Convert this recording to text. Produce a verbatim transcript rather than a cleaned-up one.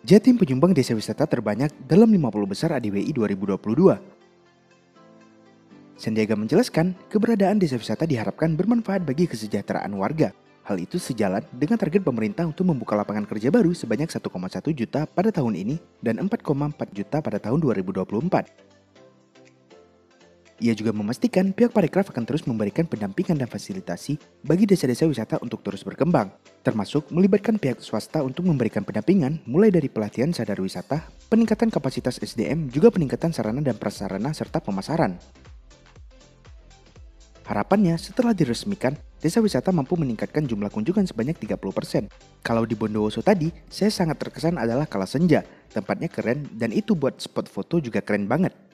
Jatim penyumbang desa wisata terbanyak dalam lima puluh besar A D W I dua ribu dua puluh dua. Sandiaga menjelaskan, keberadaan desa wisata diharapkan bermanfaat bagi kesejahteraan warga. Hal itu sejalan dengan target pemerintah untuk membuka lapangan kerja baru sebanyak satu koma satu juta pada tahun ini dan empat koma empat juta pada tahun dua ribu dua puluh empat. Ia juga memastikan pihak Parekraf akan terus memberikan pendampingan dan fasilitasi bagi desa-desa wisata untuk terus berkembang, termasuk melibatkan pihak swasta untuk memberikan pendampingan mulai dari pelatihan sadar wisata, peningkatan kapasitas S D M, juga peningkatan sarana dan prasarana serta pemasaran. Harapannya setelah diresmikan, desa wisata mampu meningkatkan jumlah kunjungan sebanyak tiga puluh persen. Kalau di Bondowoso tadi, saya sangat terkesan adalah Kala Senja. Tempatnya keren dan itu buat spot foto juga keren banget.